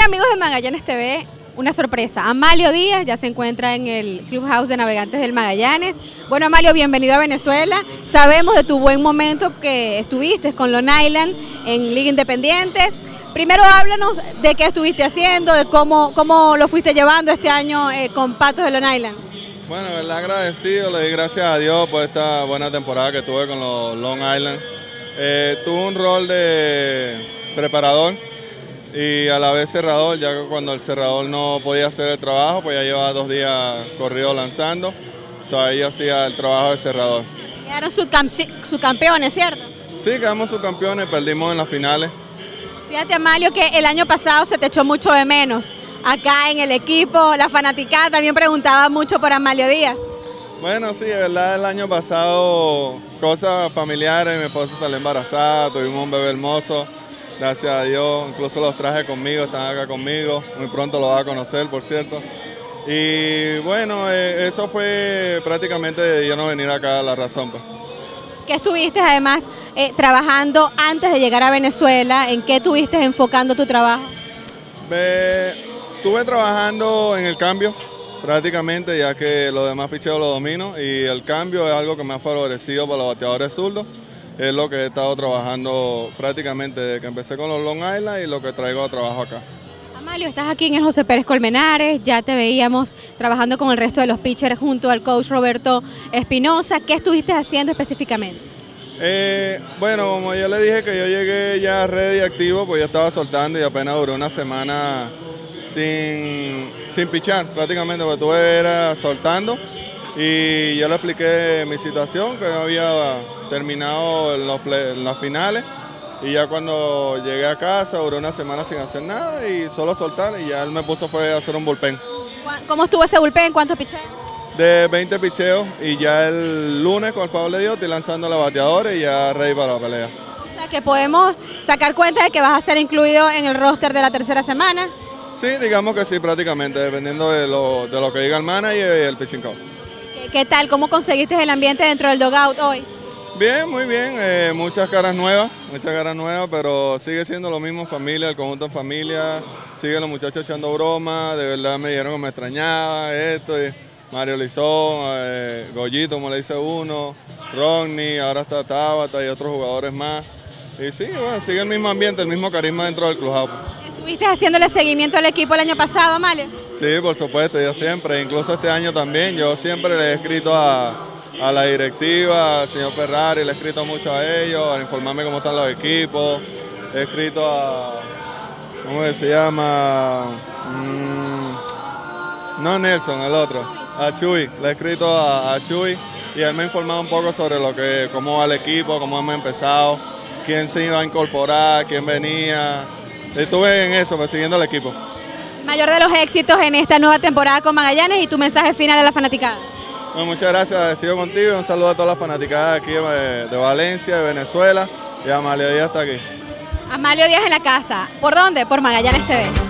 amigos de Magallanes TV, una sorpresa. Amalio Díaz ya se encuentra en el Clubhouse de Navegantes del Magallanes. Bueno, Amalio, bienvenido a Venezuela. Sabemos de tu buen momento que estuviste con Long Island en Liga Independiente. Primero háblanos de qué estuviste haciendo, de cómo lo fuiste llevando este año con Patos de Long Island. Bueno, de verdad agradecido, le di gracias a Dios por esta buena temporada que tuve con los Long Island. Tuve un rol de preparador y a la vez cerrador, ya que cuando el cerrador no podía hacer el trabajo, pues ya llevaba 2 días corrido lanzando, ahí hacía el trabajo de cerrador. Quedaron subcampeones, ¿cierto? Sí, quedamos subcampeones, perdimos en las finales. Fíjate, Amalio, que el año pasado se te echó mucho de menos. Acá en el equipo, la fanaticada también preguntaba mucho por Amalio Díaz. Bueno, sí, de verdad el año pasado cosas familiares, mi esposa salió embarazada, tuvimos un bebé hermoso, gracias a Dios, incluso los traje conmigo, están acá conmigo, muy pronto lo va a conocer, por cierto. Y bueno, eso fue prácticamente de yo no venir acá la razón, pues. ¿Qué estuviste además trabajando antes de llegar a Venezuela? ¿En qué estuviste enfocando tu trabajo? Estuve trabajando en el cambio prácticamente, ya que los demás picheos lo domino, y el cambio es algo que me ha favorecido para los bateadores zurdos. Es lo que he estado trabajando prácticamente desde que empecé con los Long Island y lo que traigo a trabajo acá. Amalio, estás aquí en el José Pérez Colmenares, ya te veíamos trabajando con el resto de los pitchers junto al coach Roberto Espinosa. ¿Qué estuviste haciendo específicamente? Bueno, como yo le dije que yo llegué ya ready activo, pues yo estaba soltando y apenas duró una semana sin pichar prácticamente, porque estuve era soltando y yo le expliqué mi situación, que no había terminado en las finales, y ya cuando llegué a casa duró una semana sin hacer nada y solo soltar, y ya él me puso fue a hacer un bullpen. ¿Cómo estuvo ese bullpen? ¿Cuántos picheos? De 20 picheos, y ya el lunes, con el favor de Dios, estoy lanzando los bateadores y ya ready para la pelea. O sea que podemos sacar cuenta de que vas a ser incluido en el roster de la tercera semana. Sí, digamos que sí, prácticamente, dependiendo de lo que diga el manager y el pitching coach. ¿Qué tal? ¿Cómo conseguiste el ambiente dentro del dugout hoy? Bien, muy bien, muchas caras nuevas, pero sigue siendo lo mismo, familia, el conjunto en familia, siguen los muchachos echando bromas, de verdad me dijeron que me extrañaba esto, y Mario Lizón, Goyito, como le dice uno, Rodney, ahora está Tabata y otros jugadores más, y sí, bueno, sigue el mismo ambiente, el mismo carisma dentro del clubhouse. ¿Estuviste haciéndole seguimiento al equipo el año pasado, Amalio? Sí, por supuesto, yo siempre, incluso este año también, yo siempre le he escrito a la directiva, al señor Ferrari, le he escrito mucho a ellos, para informarme cómo están los equipos, he escrito a, ¿cómo se llama? No Nelson, el otro, a Chuy, le he escrito a Chuy, y él me ha informado un poco sobre cómo va el equipo, cómo hemos empezado, quién se iba a incorporar, quién venía. Estuve en eso, persiguiendo al equipo. El mayor de los éxitos en esta nueva temporada con Magallanes y tu mensaje final a la fanaticada. Bueno, muchas gracias, agradecido contigo, y un saludo a todas las fanaticadas aquí de Valencia, de Venezuela, y Amalio Díaz está aquí. Amalio Díaz en la casa. ¿Por dónde? Por Magallanes TV.